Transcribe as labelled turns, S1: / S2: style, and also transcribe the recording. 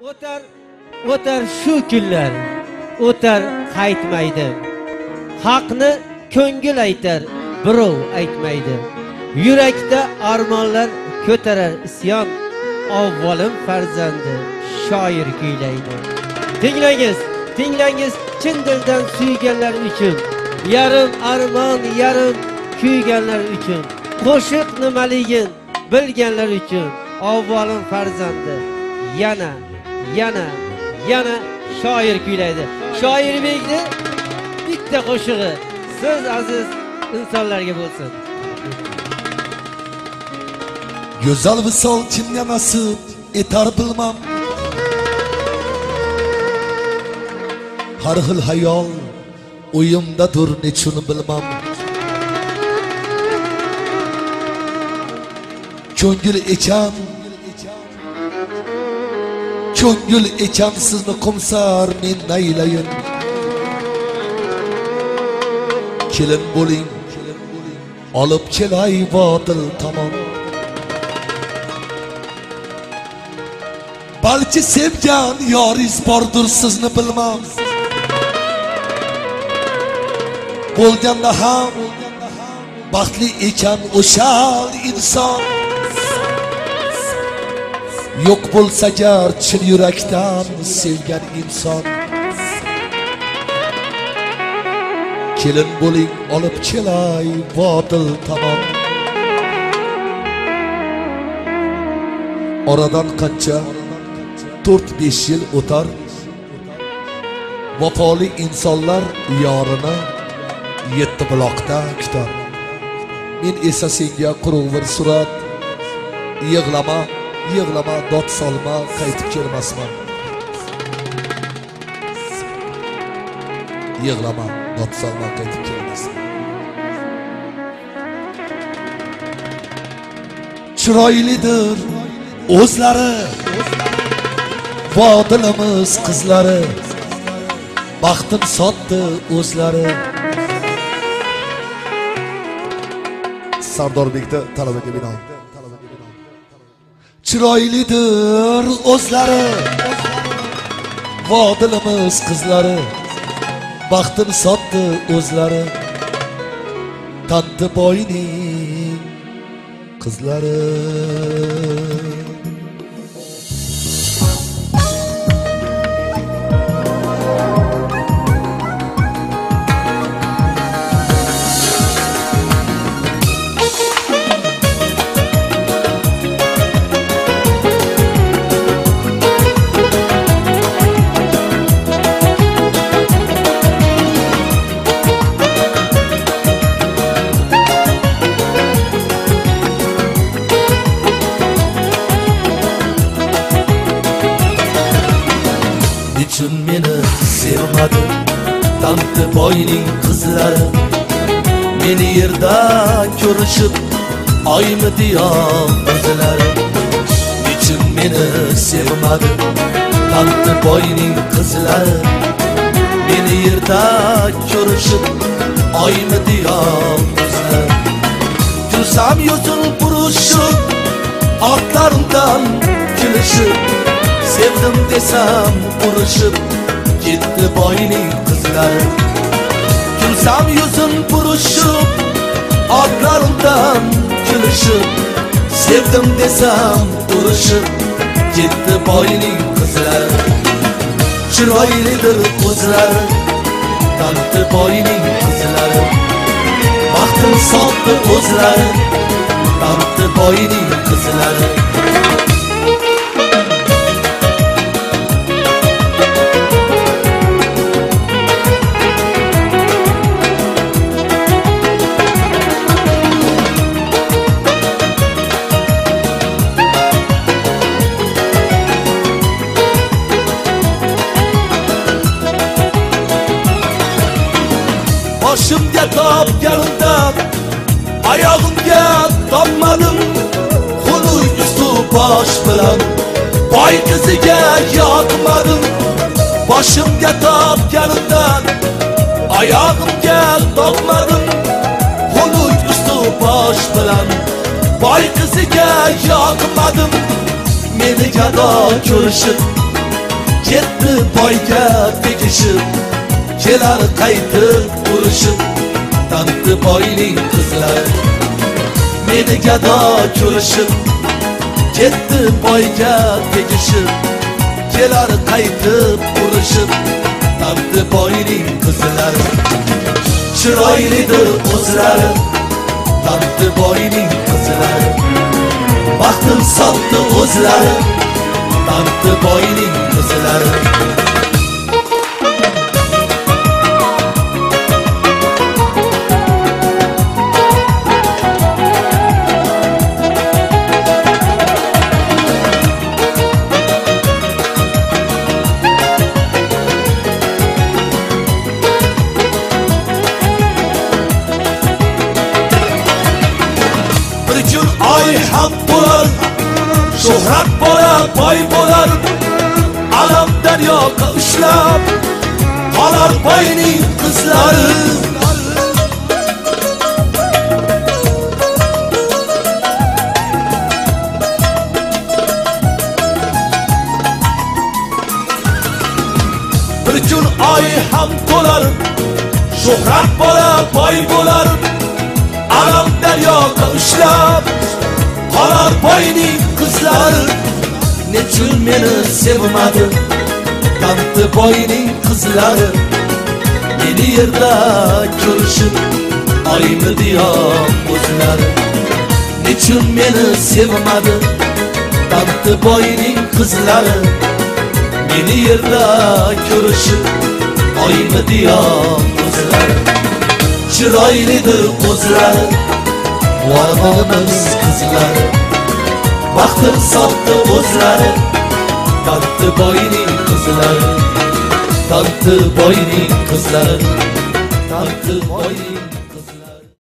S1: O'tar shu kunlar, o'tar qaytmaydi. Haqni ko'ngil aytar, birov aytmaydi. Yurakda armonlar ko'tarar isyon, avvalim farzandi shoir kuylaydi. Tinglangiz chin dildan suyganlar uchun, yarim armon, yarim kuyganlar uchun, qo'shiq nimaligin bilganlar uchun, avvalim farzandi yana shoir kuylaydi. Shoirbekni bitta qo'shig'i siz aziz insonlarga bo'lsin.
S2: Go'zal visol kimga nasib etar bilmam. Har xil hayol o'yimdadir nechun bilmam. Ko'ngil echam sizni qumsar men naylayin. Kelin bo'ling, olib kelay botil tomon. Balki sevgan yoriz bordir sizni bilmam. Bo'lganda ham baxtli ekan o'sha inson. Yo'q bo'lsa gar chin yurakdan sevgan inson. Kelin bo'ling, olib kelay botil tomon. Oradan qancha 4-5 yil o'tar, vafoli insonlar yorini 7 buloqda kutar. Men esa senga quruq bir surat, yig'lama, dod solma, qaytib kelmasman. Yig'lama, dod solma, qaytib kelmasman. Chiroylidir o'zlari, vodilimiz qizlari, baxtim sotdi o'zlari. Sardorbekda talabaga binoan. Chiroylidir o'zlari, vodilimiz qizlari, baxtim sotdi o'zlari. Tanti boyning qizlari.
S3: Niçin meni sevmadi tanti boyning qizlari? Meni yerda ko'rishib oymidi yo o'zlari? Niçin meni sevmadi tanti boyning qizlari? Meni yerda ko'rishib oymidi yo o'zlari? Kulsam yuzim burishib, ortlarimdan kulishib, sevdim desam urushib ketdi boyning qizlari. Kulsam yuzim burishib, ortlarimdan kulishib, sevdim desam urushib ketdi boyning qizlari. Chiroylidir o'zlari, tanti boyning qizlari, baxtim sotdi o'zlari, tanti boyning qizlari. Boshimga topganimdan oyog'imga topmadim. Xunuk usti bosh bilan boy qiziga yoqmadim. Boshimga topganimdan oyog'imga topmadim. Xunuk usti bosh bilan boy qiziga yoqmadim. Meni gado ko'rishib ketdi boyga tegishib, kelar qaytib urushib, tanti boyning qizlari. Meni gado ko'rishib, ketdi boyga tegishib, kelar qaytib urushib, tanti boyning qizlari. Chiroylidir o'zlari, tanti boyning qizlari. Baxtim sotdi o'zlari, tanti boyning qizlari. Bir kun oy ham bo'lar, shuhrat bo'lar, boy bo'lar, alam daryoga ushlab qolar boyning qizlari. Bir kun oy ham bo'lar, shuhrat bo'lar, boy bo'lar, alam daryoga ushlab qolar boyning qizlari. Nechun meni sevmadi tanti boyning qizlari. Meni yerda ko'rishib oymidi yo o'zlari. Nechun meni sevmadi tanti boyning qizlari. Meni yerda ko'rishib oymidi yo o'zlari. Chiroylidir o'zlari, varmog'imiz qizlari. Baxtim sotdi o'zlari, tanti boyning qizlari. Tanti boyning qizlari, tanti boyning